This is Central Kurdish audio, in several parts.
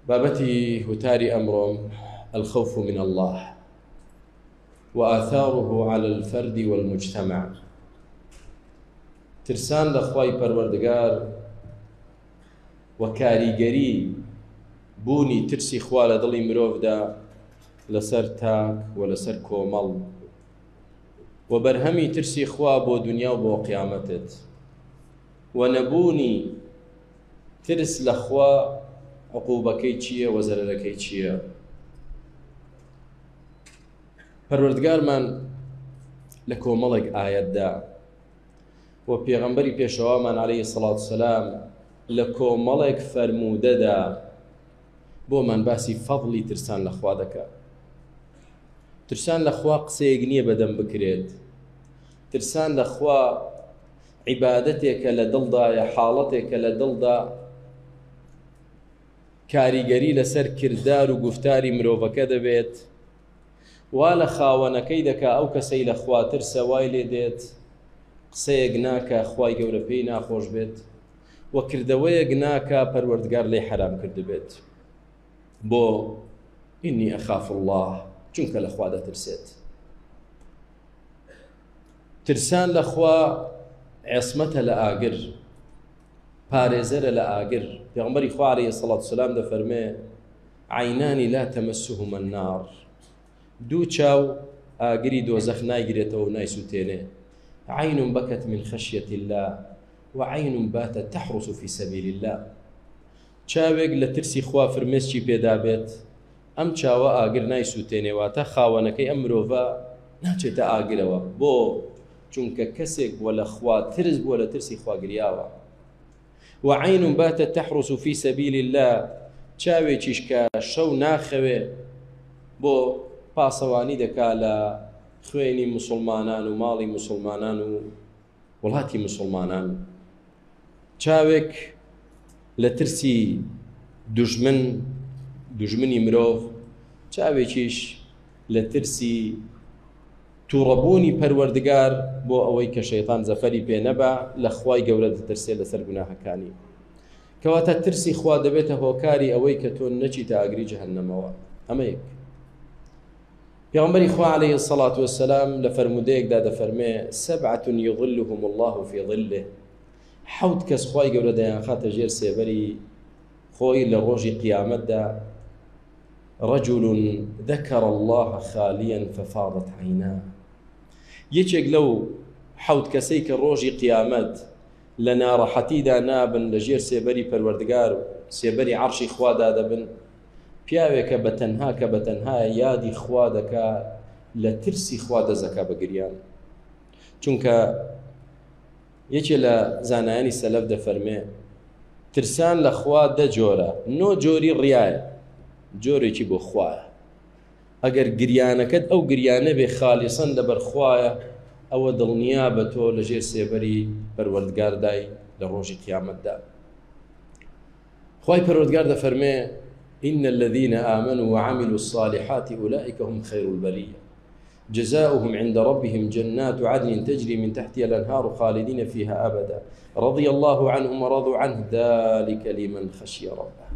بابتي هتاري أمر الخوف من الله وآثاره على الفرد والمجتمع. ترسان لخواي پروردگار وكاريگري بوني ترسي خوا لدڵی مرۆڤدا لەسەر تاک و لەسەر کۆمەڵ و بەرهەمی ترسی خوا بۆ دنیا و بۆ قیامەتت و نەبوونی ترس لە خوا عقوبەکەی چییە و زەرەرەکەی چییە. پەروەردگارمان لە کۆمەڵێک ئایەتدا و پێغەمبەری پێشەوامان عەلەیهی سەڵات وسەلام لە کۆمەڵێک فەرموودەدا بۆمان باسی فەضڵی ترسان لە خوا دەکات. ترسان لە خوا قسەیەک نییە بەدەم بکرێت. ترسان لە خوا عیبادەتێکە لە دڵدایە، حاڵەتێکە لە دڵدا، کاریگەری لەسەر کردار و گفتاری مرۆڤەکە دەبێت، وا لە خاوەنەکەی دەکا ئەو کەسەی لە خوا ترسە وای لێ دێت، قسەیەک ناکە خوای گەورە پێی ناخۆش بێت و کردەوەیەک ناکە پەروەردگار لێی حرام کرد بێت. بۆ ئینی ئەخاف الله، چونکە لە خوا دەترسێت. ترسان لە خوا عێسمەتە لە ئاگر، پارێزەرە لە ئاگر. پێغەمبەری خوا عەلەیهی سەڵات وسەلام دەفەرمێ عەینانی لا تەمەسوهما النار، دوو چاو ئاگری دۆزەخ نایگرێتەوە و نایسووتێنێ. عەین بەکەت من خەشیەت الله و عەین باتت تەحرس فی سەبیل الله. چاوێک لە ترسی خوا فرمێسکی پێدا بێت، ئەم چاوە ئاگر نایسووتێنێواتە خاوەنەکەی ئەم مرۆڤە ناچێتە ئاگرەوە. بۆ چونکە کەسێک بووە لە خوا ترس بووە لە ترسی خوا گریاوە. و عەین باتت تەحرس فی سەبیل الله، چاوێکیش کە شەو ناخەوێ بۆ پاسەوانی دەکا لە خوێنی موسڵمانان و ماڵی موسڵمانان و وڵاتی موسڵمانان. چاوێک لە ترسی دوژمنی مرۆڤ، چاوێکیش لە ترسی تووڕەبوونی پەروەردگار بۆ ئەوەی کە شەیطان زەفەری پێ نەبا لە خوای گەورە دەترسێت لەسەر گوناهەکانی. کەواتە ترسی خوا دەبێتە هۆکاری ئەوەی کە تۆ نەچیتە ئاگری جەهەنەمەوە. ئەمە یەک. پێغەمبەری خوا عەلەیهی سەڵات وەسەلام لە فەرموودەیەکدا دەفەرمێ سەبعة یظلهم الله في ظله، حەوت کەس خوای گەورە دەیان خاتە ژێر سێبەری خۆی لە ڕۆژی قیامەتدا. رجل ذكر الله خاليا ففاضت عيناه، یەکێک لەو حەوت کەسەی کە ڕۆژی قیامەت لە ناڕەحەتیدا نابن، لە ژێر سێبەری پەروەردگار و سێبەری عەرشی خوادا دەبن، پیاوێکە بەتەنها یادی خوا دەکا، لە ترسی خوا دەزەکا بە گریان. چونکە یەکێ لە زانایانی سەلەف دەفەرمێ ترسان لە خوا دە جۆرە، نۆ جۆری ڕیایە، جۆرێکی بۆ خوایە. ئەگەر گریانەکەت ئەو گریانە بێ خالیسەن لەبەر خوایە، ئەوە دڵنیا بە تۆ لە ژێر سێبەری پەروەردگاردای لە ڕۆژی قیامەتدا. خوای پەروەردگار دەفەرمێ إن الذين آمنوا وعملوا الصالحات أولئك هم خير البرية جزاؤهم عند ربهم جنات عدن تجري من تحتها الأنهار خالدين فيها أبدا رضي الله عنهم ورضوا عنه ذلك لمن خشي ربه.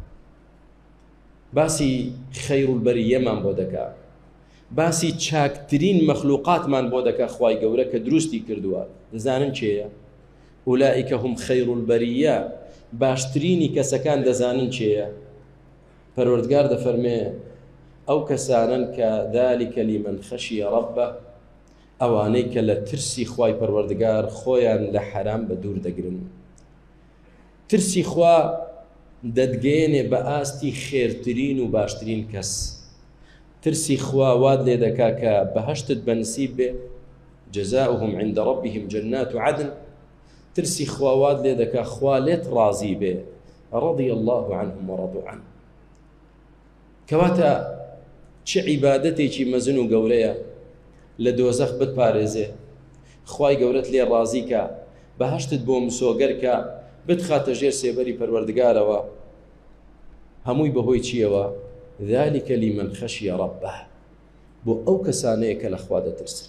باسی خەیر البەریەمان بۆ دەکا، باسی چاکترین مەخلوقاتمان بۆ دەکا خوای گەورە کە دروستی کردووە. دەزانن چێیە؟ ئولائیکە هم خەیر البەریە، باشترینی کەسەکان دەزانن چێیە؟ پەروەردگار دەفەرمێ ئەو کەسانن کە ذلك لمن خشي ربه، ئەوانەی کە لە ترسی خوای پەروەردگار خۆیان لە حەرام بە دوور دەگرن. ترسی خوا دەتگەێنێ بە ئاستی خێرترین و باشترین کەس. ترسی خوا واد لێ دەکا کە بەهەشتت بەنسیب بێ، جەزاؤهم عند ربهم جنات عدن. ترسی خوا واد لێ دەکا خوا لێت ڕازی بێ، رضي الله عنهم ورضوا عنه. کەواتە چه عیبادەتێکی مەزن و گەورەیە لە دۆزەخ بتپارێزێ، خوای گەورەت لێ ڕازی کە، بەهەشتت بۆ مسۆگەر کە، بتخاتە ژێر سێبەری پەروەردگارەوە. هەمووی بەهۆی چیەوە؟ ذلك لمن خشي ربه، بۆ ئەو کەسانەیە کە لە خوا دەترسن.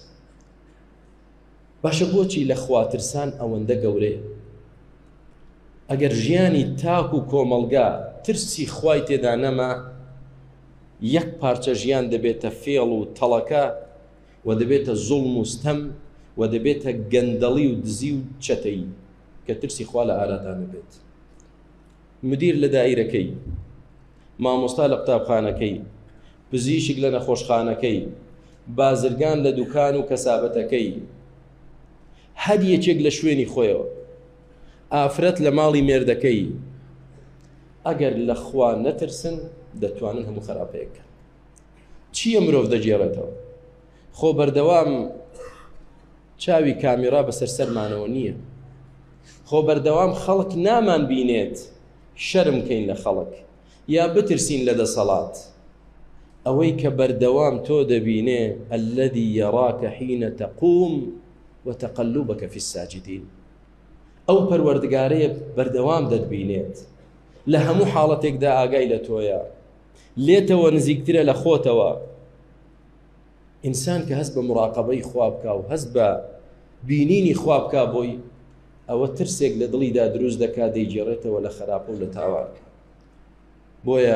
باشە بۆچی لە خوا ترسان ئەوەندە گەورەیە؟ ئەگەر ژیانی تاک و کۆمەڵگا ترسی خوای تێدا نەما یەک پارچە ژیان دەبێتە فێڵ و تەڵەکە و دەبێتە زوڵم و ستەم و دەبێتە گەندەڵی و دزی و چەتەی کە ترسی خوا لە ئارادا نەبێت. مدیر لە دایرەکەی، مامۆستا لە قوتابخانەکەی، پزیشک لە نەخۆشخانەکەی، بازرگان لە دوکان و کەسابەتەکەی، هەر یەکێک لە شوێنی خۆیەوە، ئافرەت لە ماڵی مێردەکەی، ئەگەر لە خوا نەترسن دەتوانن هەموو خراپەیەکەن. چییە مرۆڤ دەجێڕێتەوە؟ خۆ بەردەوام چاوی کامیرا بەسەر سەرمانەوە نییە، خۆ بەردەوام خەڵک نامان بینێت شەرم کەین لە خەڵک یا بترسین لە دەسەڵات. ئەوەی کە بەردەوام تۆ دەبینێ الذي يراك حين تقوم وتقلبك في الساجدين، ئەو پەروەردگارەیە بەردەوام دەتبینێت لە هەموو حاڵەتێکدا ئاگای لە تۆیە، لێتەوە نزیکترە لە خۆتەوە. ئینسان کە هەست بە مراقەبەی خوا بکا و هەست بە بینینی خوا بکا بۆی ئەوە ترسێک لە دڵیدا دروست دەکات دەیگێڕێتەوە لە خراپە و لە تاوان. بۆیە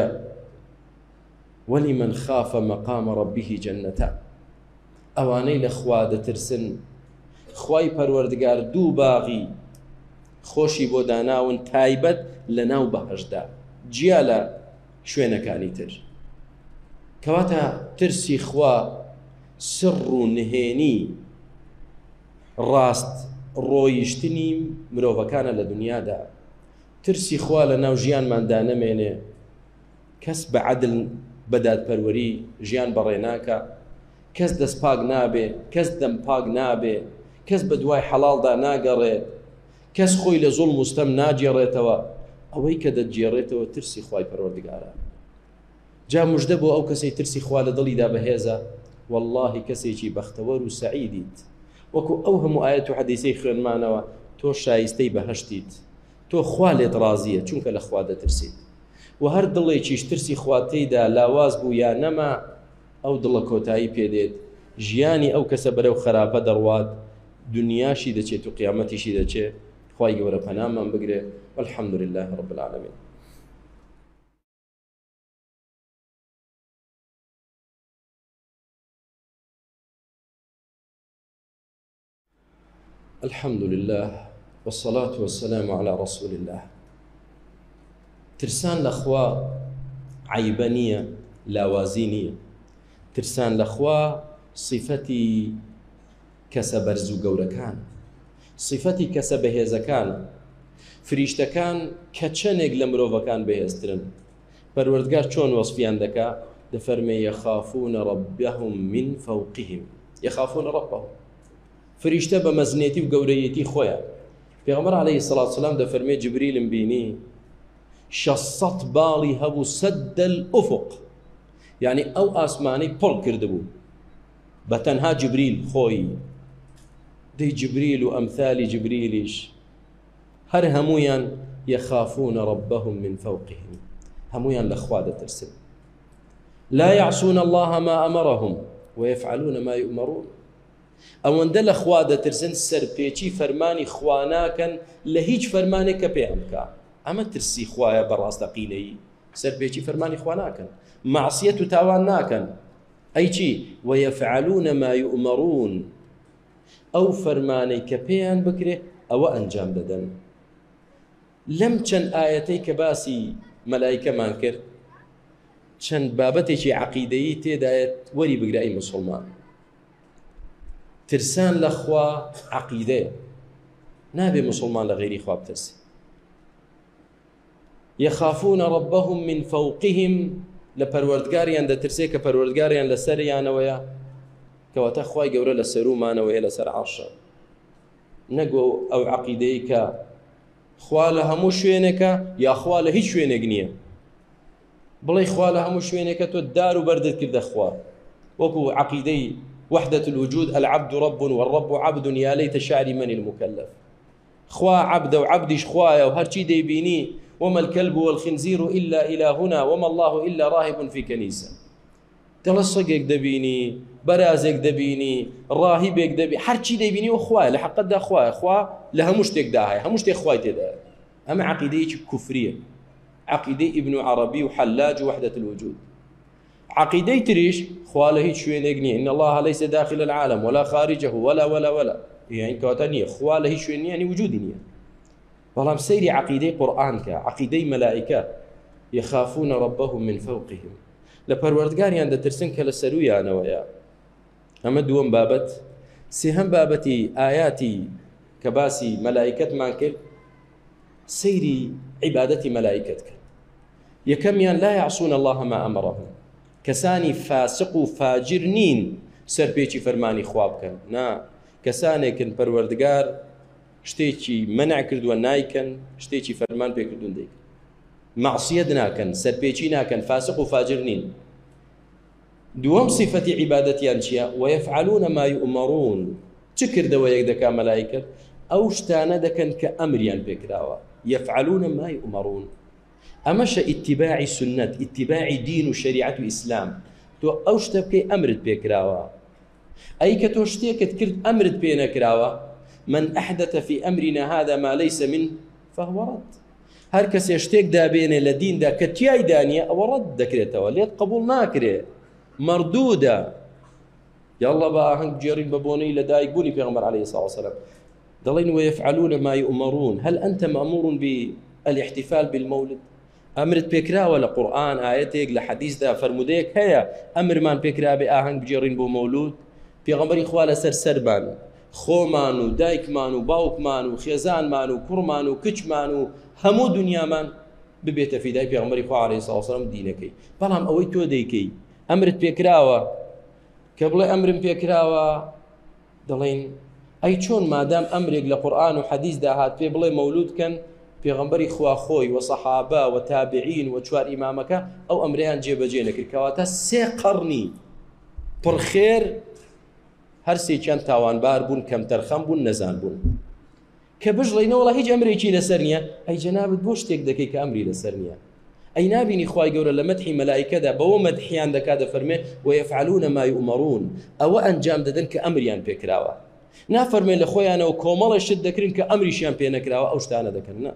ولمن خاف مقام ربه جنتان، ئەوانەی لە خوا دەترسن خوای پەروەردگار دوو باغی خۆشی بۆ داناون تایبەت لە ناو بەهەشدا جیا لە شوێنەکانی تر. کەواتە ترسی خوا سڕ و نهێنی ڕاست ڕۆیشتنی مرۆڤەکانە لە دنیادا. ترسی خوا لە ناو ژیانماندا نەمێنێ، کەس بە عەدل بەدادپەروەری ژیان بەڕێ ناکە، کەس دەست پاک نابێ، کەس دەم پاک نابێ، کەس بە دوای حەڵاڵدا ناگەڕێت، کەس خۆی لە زوڵم و ستەم ناجێڕێتەوە. ئەوەی کە دەتجێڕێتەوە ترسی خوای پەروەردگارە. جا موژدە بۆ ئەو کەسەی ترسی خوا لە دڵیدا بەهێزە، واللهی کەسێکی بەختەوەر و سەعیدیت. وەکو ئەو هەموو ئاەت و حەدیسەی خوێنمانەوە، تۆ شایستەی بەهەشتیت، تۆ خوا لێت ڕازیە چونکە لە خوا دەترسیت. و هەر دڵێکیش ترسی خوا تێیدا لاواز بوو یا نەما، ئەو دڵە کۆتایی پێدێت، ژیانی ئەو کەسە بەرەو خراپە دەڕوات، دنیاشی دەچێت و قیامەتیشی دەچێت. خوای گەورە پەنامان بگرێ. والحمد لله رب العالمين. الحمد لله والصلاة والسلام على رسول الله. ترسان لخوا عيبانية لاوازينية، ترسان لخوا صفتي كسبرزو قوركان، صفتي كسبهيزكان، فریشتەکان کە چەندێک لە مرۆڤەکان بەهێزترن. پەروەردگار چۆن وەسفیان دەکا؟ دەفەرمێ یەخافون ربهم من فوقهم، یەخافون ربهم. فریشتە بە مەزنێتی و گەورەیەتی خۆیان. پێغەمبەر عەلەیهی سەڵات وسەلام دەفەرمێ جبریلم بینی 600 باڵی هەبوو سەد الأفق، یعنی ئەو ئاسمانەی پڕ کردبوو بە تەنها جبریل خۆی. دەی جبریل و ئەمثالی جبریلیش هەر هەمویان یەخافون ربهم من فوقهم، هەمویان لە خوا دەترسن. لا يعصون الله ما أمرهم ويفعلون ما يؤمرون. ئەوەندە لە خوا دەترسن سەرپێچی فەرمانی خوا ناکەن لە هیچ فەرمانێک کە پێیان بکا. ئەمە ترسی خوایە بەڕاستەقینەیی، سەرپێچی فەرمانی خوا ناکەن، معسیەت و تاوان ناکەن. ئەی چی؟ ويفعلون ما يؤمرون، ئەو فەرمانەی کە پێیان بکرێ ئەوە ئەنجام دەدەن. لەم چەند ئاەتەی کە باسی مەلایکەمان کرد، چەند بابەتێکی عەقیدەیی تێدایەت وەری بگرایی مسلمان. ترسان لە خوا عەقیدەیە، نابێ مسلمان لە غەیری خوا بترسێ. یەخافون ربهم من فوقهم، لە پەروەردگاریان دەترسێ کە پەروەردگاریان لە سەریانەوەیە، کەواتە خوای گەورە لە سەرومانەوەیە لەسەر عەرشە. نەگۆ ئەو عەقیدەی کە خوا لە هەموو شوێنێکە یا خوا لە هیچ شوێنێک نییە. بڵێ خوا لە هەموو شوێنێکە تۆ دار و بەردت کردە خوا، وەکو عەقیدەی وحدة الوجود العبد رب والرب عبد يا ليت شعري من المكلف. خوا عبد وعبدش خوايا وهرشي دي بيني، وما الكلب والخنزير إلا إلهنا وما الله إلا راهب في كنيسة. تلصقك دبيني، برازك دبيني، راهبك دبيني، هرشي دي بيني وخوايا لحق دا خوايا، خوا لها مشتك داهي، هم مشتك خواي تدا. أما عقيدة كفرية، عقيدة ابن عربي وحلاج وحدة الوجود. عقيدة تريش خواله هيك شوين يقني إن الله ليس داخل العالم ولا خارجه ولا يعني كواتانية خواله هيك شوين يعني وجودي نية. والله سيري عقيدة قرآن عقيدة ملائكة يخافون ربهم من فوقهم لبروردگار عند ترسن كلا سرويا أنا ويا أما دوم بابت سهم بابتي آياتي كباسي ملائكة مانكر سيري عبادتي ملائكتك يكميان لا يعصون الله ما أمرهم كساني فاسق فاجرنين سربيتي فرماني خوابكن نا كساني كن پروردگار شتيتي منع كردو نايكن شتيتي فرمان بيكردون ديك معصية ناكن سربيتي ناكن فاسق فاجرنين دوم صفة عبادتي أنشياء ويفعلون ما يؤمرون تكر دوايك دكا ملائكة أو شتانا دكن كأمريان بكراوا يفعلون ما يؤمرون أمش اتباع سنة اتباع دين وشريعة الإسلام تو أوش تبكي أمرت بكراوا أي كتوشتيك تكرت أمرت بينكراوا من أحدث في أمرنا هذا ما ليس منه فهو رد هركس يشتيك دا بين لدين دا كتياي دانية أو رد دكريتوا ليت قبول ناكري مردودة يلا بقى هنك جيرين ببوني لدايك بوني بيغمر عليه الصلاة والسلام ضلين ويفعلون ما يؤمرون هل أنت مأمور بالاحتفال بالمولد أمرت بكرا ولا قرآن آياتك لحديث دا فرموديك هيا أمر من بكرا بآهنك بجيرين بو مولود بيغمر إخوالة سرسربان خومانو دايك مانو باوك مانو خيزان مانو كرمانو كش مانو همو دنيا من ببيت في داي بيغمر إخوالة عليه الصلاة والسلام دينكي بلام أوي تو ديكي أمرت بكراوة قبل أمر بكراوة دلين أي شون ما دام أمرك لقرآن وحديث ده هات في بلا مولود كان في غنبري خوا خوي وصحابة وتابعين وشوار إمامك أو أمريان جيب جينك الكواتا سيقرني بالخير هرسي كان تاوان بار بون كم ترخم بون نزان بون كبجلينا والله هيج أمري كي لسرنيا أي جناب بوشتك دكي كأمري لسرنيا أي نابيني خواي قولا لمدحي ملائكة دا بو مدحيان دا كادا فرمي ويفعلون ما يؤمرون أو أنجام دادن كأمريان بكراوا نافرمي لخويانا وكومالا شد دكرين كأمري شيان بينكراوا أو شتانا دكرنا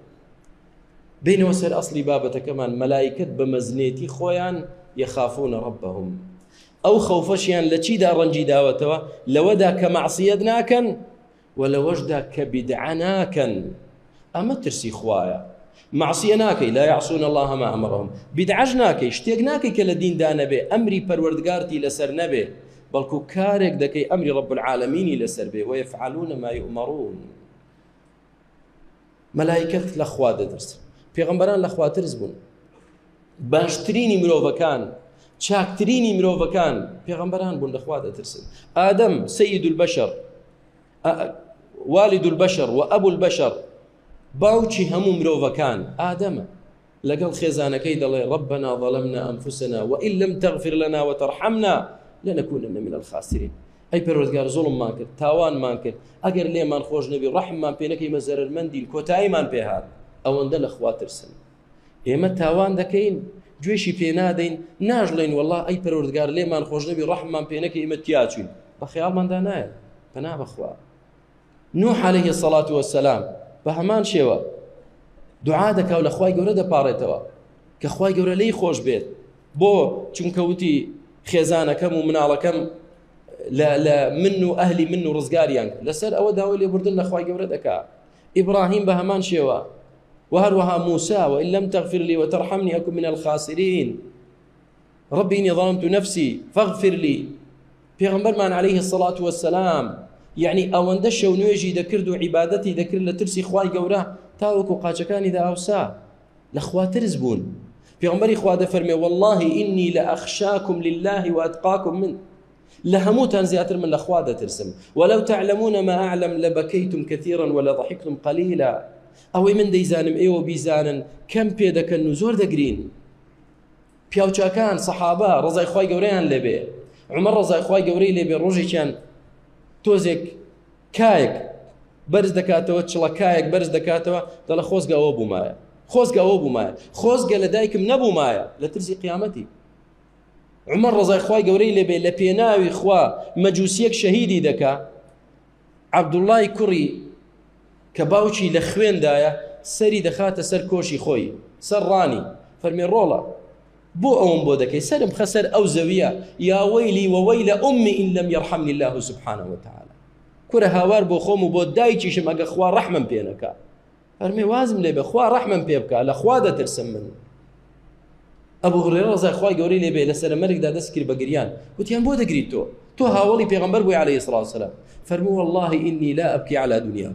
بين وسر أصلي بابة كمان ملائكة بمزنيتي خويان يخافون ربهم أو خوفشيان لچي دا رنجي داوتوا لودا كمعصية ناكن ولوجدا كبدعناكن أما ترسي خوايا معصية ناكي لا يعصون الله ما أمرهم بدعج ناكي اشتيق ناكي كالدين دا نبي أمري پروردگارتي لسر نبي بلكو كارك دكي أمري رب العالمين لسر بي ويفعلون ما يؤمرون ملائكة لخوا درس پیغمبران لخوا ترزبون باشتريني مروفكان چاكتريني مروفكان پیغمبران بون لخوا درسن آدم سيد البشر والد البشر وأبو البشر باوچی همو مروفكان آدم لقل خيزانكي دلي ربنا ظلمنا أنفسنا وإن لم تغفر لنا وترحمنا لنكونن من الخاسرين أي پروردگار ظلم ما کرد تاوان ما کرد اگر لي من خوش نبي رحم ما بينكي مزرر مندين كوتاي من بهاد او اندل اخوات رسن اما تاوان دكين جوشي بينادين ناجلين والله أي پروردگار لي من خوش نبي رحم ما بينكي متياچين بخيال من دانايا بنا بخوا نوح عليه الصلاة والسلام بهمان شێوە دوعا دەکا و لە خوای گەورە دەپاڕێتەوە کە خوای گەورە لێی خۆش بێت بۆ چونکە وتی خێزانەکەم و مناڵەکەم لە من و ئەهلی من و ڕزگاریان لەسەر ئەوە داوای لێبوردن لە خوای گەورە دەکا ئیبراهیم بە هەمان شێوە وهروها موسى وإن لم تغفر لي وترحمني أكن من الخاسرين ربي إني ظلمت نفسي فاغفر لي پیغمبرمان عليه الصلاة والسلام يعني أوندش ونويجي ذكرد عبادتي ذكر لترسي خواي جورا تاوكو قاچكاني ذا أوسا لأخوات رزبون في عمر إخوات فرمي والله إني لأخشاكم لله وأتقاكم منه لهموت أنزياتر من الأخوات ترسم ولو تعلمون ما أعلم لبكيتم كثيرا ولا ضحكتم قليلا أو من ديزانم إيو بيزانا كم بيدك النزور دقرين بيوچاكان صحابة رضي خواي جوريان لبي عمر رضي خواي جوري لبي روجي كان تۆزێک کایەک بەرز دەکاتەوە چڵە کایەک بەرز دەکاتەوە دەڵە خۆزگە ئەوە بوومایە خۆزگە ئەوە بوومایە خۆزگە لە دایکم نەبوومایە لە ترسی قیامەتی عمر ڕەزای خوای گەورەی لێبێ لە پێناوی خوا مەجووسیەک شەهیدی دەکا عەبدوڵڵای کوڕی کە باوکی لە خوێندایە سەری دەخاتە سەر کۆشی خۆی سەر ڕانی فەرمی ڕۆڵە بۆ ئەوم بۆ دەکەی سەرم خەسەر ئەو زەویە یا وەیلی وەوەیلە ئومی ئین لەم یەرحەمنی الله سبحانه وتعالى کورە هاوار بۆ خۆم و بۆ دایکیشم ئەگە خوا ڕەحمم پێ نەکا فەرمی وازم لێ بێ خوا ڕەحمم پێ بکە لە خوا دەترسم من ئەبوو هورێرە ڕەزای خوای گەورەی لێ بێ لەسەر مەرگدا دەست کرد بە گریان وتیان بۆ دەگریت تۆ هاوڵی پێغەمبەر بووی عەلەیهی سڵاو وسەلام فەرموو والله ئینی لا ئەبکی عەلا دونیاکم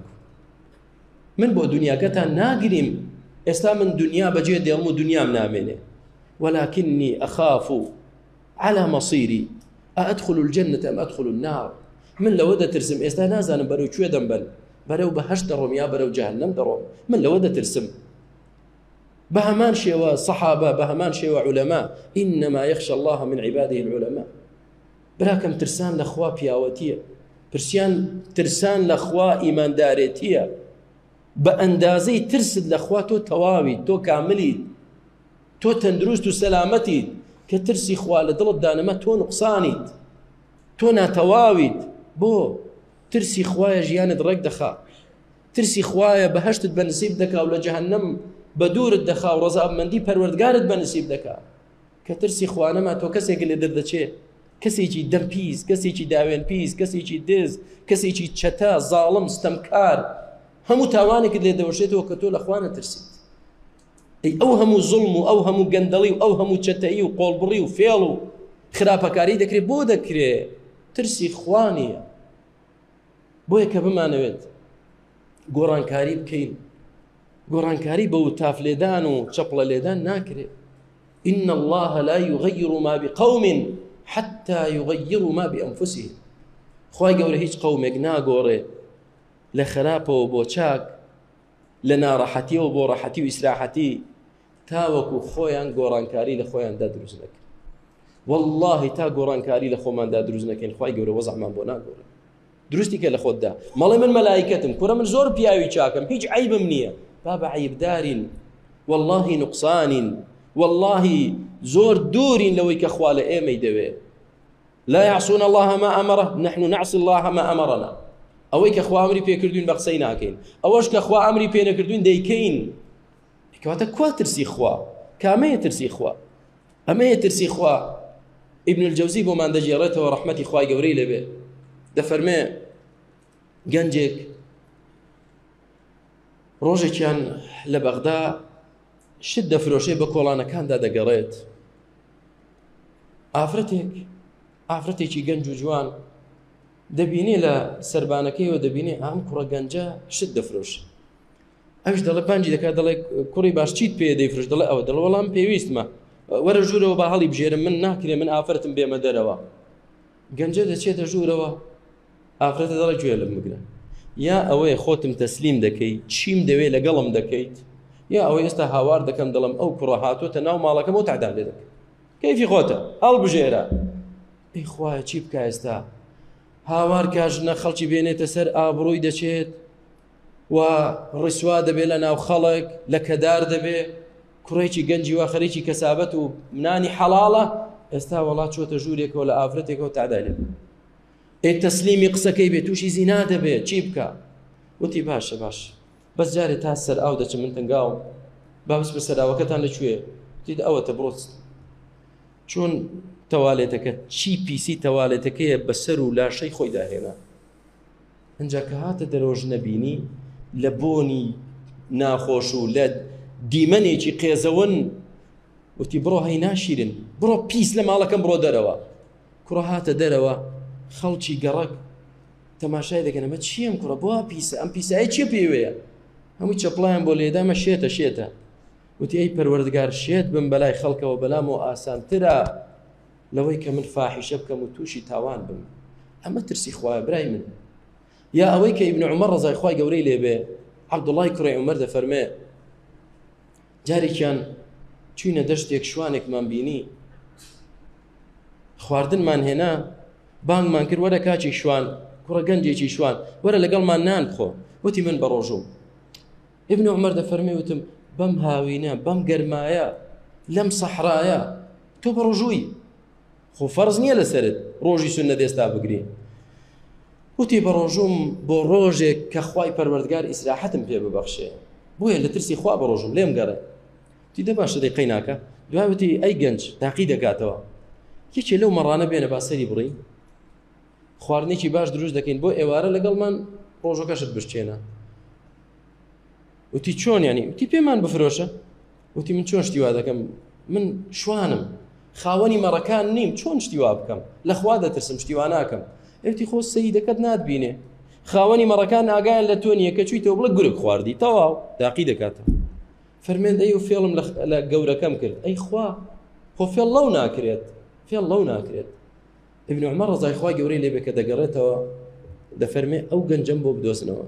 من بۆ دنیاکەتان ناگریم ئێستا من دنیا بەجێ دێڵم و دنیام نامێنێ ولكني أخاف على مصيري أدخل الجنة أم أدخل النار من لو دا ترسم إستا نازانم برو شوي دنبل برو بهش دروم يا برو جهنم دروم من لو دا ترسم بهمان شيوا صحابة بهمان شيوا علماء إنما يخشى الله من عباده العلماء براكم ترسان لأخوا بياوتية ترسان لأخوا إيمان داريتية بأندازي ترسد لأخوا تو تواوي تو كاملي تو تندروست و سلامتيت كترسي خوالة دلت دانما تو نقصانيت تو ناتواويت بو ترسي خوايا جيان درق دخا ترسي خوايا بهشت بنسيب دكا ولا جهنم بدور الدخا ورزاب مندي پروردگارت بنسيب دكا كترسي خوانا ما تو كسي اللي دردچه كسي جي دمبيز كسي جي داوين بيز كسي جي دز كسي جي چتا ظالم استمكار همو تاوانك اللي دوشته وكتول اخوانا ترسيت أي أوهم ظلم وأوهم قندلي وأوهم تشتئي وقولبري وفيلو خرابة كاري دكري بو دكري ترسي إخواني بويك بما نويت قران كاري بكين قران كاري بو تاف ليدان وشبل ليدان ناكري إن الله لا يغير ما بقوم حتى يغيروا ما بأنفسهم خواهي قولي هيج قومك ناقوري لخرابة وبوشاك لنا راحتي وبو راحتي وإسراحتي تاوكو خويان قرانكاري لخويان دا دروزنك والله تا قرانكاري لخومان دا دروزنك خواهي قولي وضع من بونا قولي دروستي كلا خود دا مالي من ملائكتم كورا من زور بياوي شاكم هيج عيب منية بابا عيب دار والله نقصان والله زور دور لويك أخوال إيمي دوي لا يعصون الله ما أمره نحن نعصي الله ما أمرنا أويك أخوة أمري بيكردون بقسينا كين أوش كأخوة أمري بينا كردون ديكين كواتا كوا ترسي خوا كامية ترسي خوا أمية ترسي خوا ابن الجوزي بومان دا جيرته ورحمتي خواي قوري لبي دا فرمي جنجك روجي كان لبغداد شدة فروشي بكولانا كان دا قريت ئافرەتێکی گەنج و جوان دەبینێ لە سەربانەکەیەوە دەبینێ ئەم کوڕە گەنجە شت دەفرۆشێ ئەوش دەڵێ پانجی دەکات دەڵێ کوڕی باش چیت پێ دەیفرۆش دەڵێ ئەوە دەڵێ وەڵام پێویستمە وەرە ژوورەوە با هەڵی بژێرم من ناکرێ من ئافرەتم بێمە دەرەوە گەنجە دەچێتە ژوورەوە ئافرەتە دەڵێ گوێ لەم بگرە یا ئەوەیە خۆتم تەسلیم دەکەیت چیم دەوێ لەگەڵم دەکەیت یا ئەوەی ئێستا هاوار دەکەم دەڵم ئەو کوڕە هاتوۆتە ناو ماڵەکەم و تعدام لێ دەکەم کەیفی خۆتە هەڵبژێرە ئەی خوایە چی بکە ئێستا هاوار کاژنە خەڵکی بێنێتە سەر ئابڕووی دەچێت و ڕیسوا دەبێت لە ناو خەڵک لە کەدار دەبێت کوڕێکی گەنجی وا خەریکی کەسابەت و منانی حەڵاڵە ئێستا وڵات چۆتە ژوورێکەوە لە ئافرەتێکەوە تعدا لێ ئەی تەسلیمی قسەکەی بێت تووشی زینا دەبێت چی بکە وتی باشە باش بەس جارێ تا سەر ئاو دەچم من تنگاوم بابس بە سەراوەکەتان لەکوێ وتیت ئەوەتە بڕۆت چۆن تەوالێتەکە چی پیسی تەوالێتەکەیە بەسەر و لاشەی خۆی داهێنا ئەنجا کە هاتە دەرۆژ نەبینی لە بۆنی ناخۆش و لە دیمەنێکی قێزەون وتی بڕۆ هەی ناشیرن بڕۆ پیس لە ماڵەکەم بڕۆ دەرەوە کوڕە هاتە دەرەوە خەڵکی گەڕک تەماشای دەکەن ئەمە چییەم کوڕە بۆ پیسە ئەم پیسایی چی پێوەیە هەمووی چەپڵیان بۆ لێدامە شێتە وتی ئەی پەروەردگار شێت بم بەلای خەڵکەوە بەلامەوە ئاسانترە لەوەی کە من فاحیشە بکەم و تووشی تاوان بم ئەمە ترسی خوایە برای من یا ئەوەی کە ئیبن عومەر ڕەزای خوای گەورەی لێبێ عەبدوڵای کوڕی عومەر دەفەرمێ جارێکیان چوینە دەشتێک شوانێکمان بینی خواردنمان هێنا بانگمان کرد وەرە کاچی شوان کوڕە گەنجێکی شوان وەرە لەگەڵمان نان بخۆ وتی من بەڕۆژوم ئیبن عومەر دەفەرمێ وتم بەم هاوینە بەم گەرمایە لەم سەحرایە تۆ بەڕۆژووی خۆ فەرز نییە لەسەرت ڕۆژی سوننە دێستا بگری وتی بەڕۆژوم بۆ ڕۆژێک کە خوای پەروەردگار ئیسراحەتم پێ ببەخشێ بۆیە لە ترسی خوا بەڕۆژم لێم گەڕێ تی دە باشە دەیقەی ناکە دوایوتی ئەی گەنج تاقی دەکاتەوە یەکێ لەو مەڕانە بێنە باسەری بڕی خواردنێکی باش دروست دەکەین بۆ ئێوارە لەگەڵمان ڕۆژەکەشت بشتێنە وتی چۆن ینی وتی پێمان بفرۆشە وتی من چۆن شتی وا دەکەم من شوانم خاوەنی مەڕەکان نیم چۆن شتی وا بکەم لەخوا دەترسم شتی وا ناکەم ئەوتی خۆ سەیدەکەت ناتبینێ خاوەنی مەڕەکان ئاگایان لە تۆ نییە کە چوویتەوە بڵێ گورگ خواردی تەواو تاقی دەکاتەوە فەرمێن ئەی و فێڵم لە گەورەکەم کرد ئەی خوا خۆ فێڵ لەو ناکرێت فێڵ لەو ناکرێت ابن عمر ڕزای خوای گەورەی لێ بێ کە دەگەڕێتەوە دەفەرمێ ئەو گەنجەم بۆ بدۆزنەوە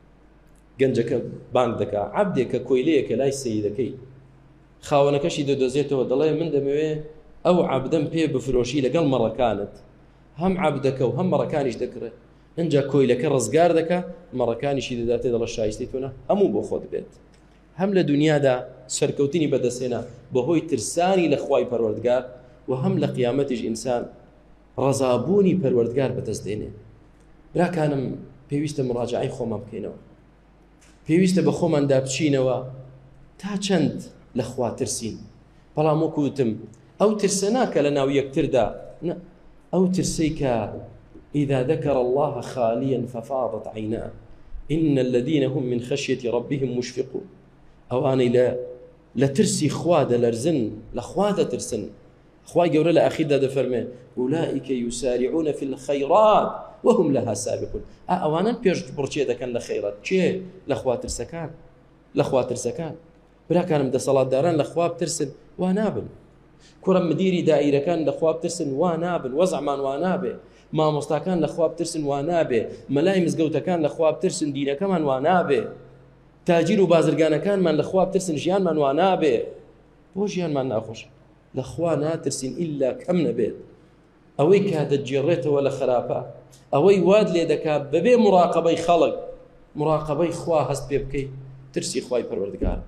گەنجەکە بانگ دەکا عەبدێکە کۆیلەیەکە لای سەیدەکەی خاوەنەکەشی دەدۆزێتەوە دەڵێ من دەمەوێ ئەو عەبدەم پێ بفرۆشی لەگەڵ مەڕەکانت هەم عەبدەکە و هەم مەڕەکانیش دەکڕێت ئەنجا کۆیلەکە ڕزگار دەکا مەڕەکانیشی دەداتێ دەڵە شایستی تۆنە هەموو بۆ خۆت بێت هەم لە دنیادا سەرکەوتنی بەدەستێنا بەهۆی ترسانی لە خوای پەروەردگار و هەم لە قیامەتیش ئینسان ڕەزابوونی پەروەردگار بەدەستێنێ براکانم پێویستە مڕاجعەی خۆمان بکەینەوە پێویستە بە خۆماندا بچینەوە تا چەند لە خوا ترسین بەڵام وەکو وتم ئەو ترسە ناکە لە ناو یەکتردا ئەو ترسەی کە إذا ذكر الله خاليا ففاضت عيناه إن الذين هم من خشية ربهم مشفقون أو أنا لا ترسي خواد لرزن لخواد ترسن خواي جورا لأخيدا دفرمي أولئك يسارعون في الخيرات وهم لها سابقون أو أنا بيرج برشي إذا كان لخيرات شيء لخوات ترسكان لخوات ترسكان بلا كان مدى صلاة داران لخواب ترسن وانابن كرم مديري دائرة كان لخواب ترسن وانابن وزعمان وانابه مامۆستاکان لە خوا بترسن وا نابێ مەلای مزگەوتەکان لە خوا بترسن دینەکەمان وا نابێ تاجیر و بازرگانەکانمان لە خوا بترسن ژیانمان وا نابێ بۆ ژیانمان ناخۆش لە خوا ناترسین ئیلا کەم نەبێت ئەوەی کە دەتگێڕێتەوە لە خراپە ئەوەی واد لێ دەکات بەبێ مراقبەی خەڵک مراقبەی خوا هەست پێ بکەیت ترسی خوای پەروەردگار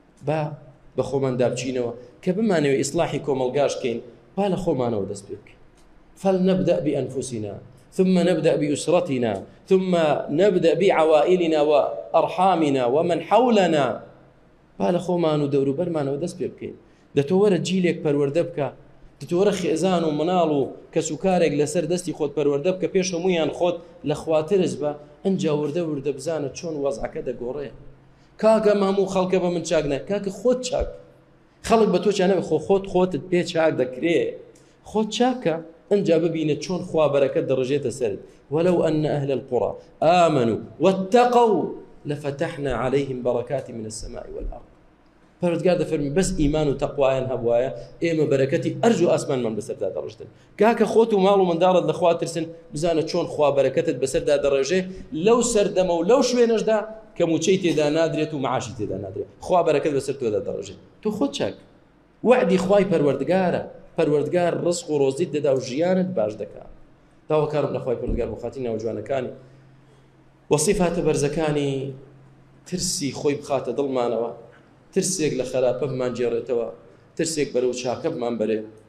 بە خۆماندا بچینەوە کە بمانەوێت ئیسلاحی کۆمەلگاش بکەین با لە خۆمانەوە دەست پێ بکەین فلنبدأ بأنفسنا ثم نبدأ بأسرتنا ثم نبدأ بعوائلنا وأرحامنا ومن حولنا بالا خومان ودور برمان ودس بيبكين دتورة جيلك پروردبك دتورة خزان ومنال كسكارك لسر دستي خود پروردبك بيش هميان خود لخواترز با انجا ورده بزانه چون وضعك ده قوريه كاكا مامو خلق با من چاقنا كاكا خود چاق خلق بتو چانه خود بي چاق دكري خود چاكا انجا ببينت شون خوا بركة درجات السرد ولو أن أهل القرى آمنوا واتقوا لفتحنا عليهم بركات من السماء والأرض فردقار دفرمي بس إيمان وتقوى ينهبوايا إيما بركتي أرجو أسمان من بسر دا درجتن كاكا خوتو مالو من دارد لخوا ترسن بزانت شون خوا بركتت بسر دا درجة لو سردمو ولو شوي نجدا كموشيتي دا نادريت ومعاشيتي دا نادريت خوا بركت بسر تو دا درجة تو خود شاك وعدي خواي پروردگاره پەروەردگار ڕزق و ڕۆزیت دەدا و ژیانت باش دەکات داواکارم لە خوای پەروەردگار بۆ خاتی ناوجوانەکانی وەسیفاتە بەرزەکانی ترسی خۆی بخاتە دڵمانەوە ترسێک لە خراپە بمان جێڕێتەوە ترسێک بەرەو چاکە بمان بەرێ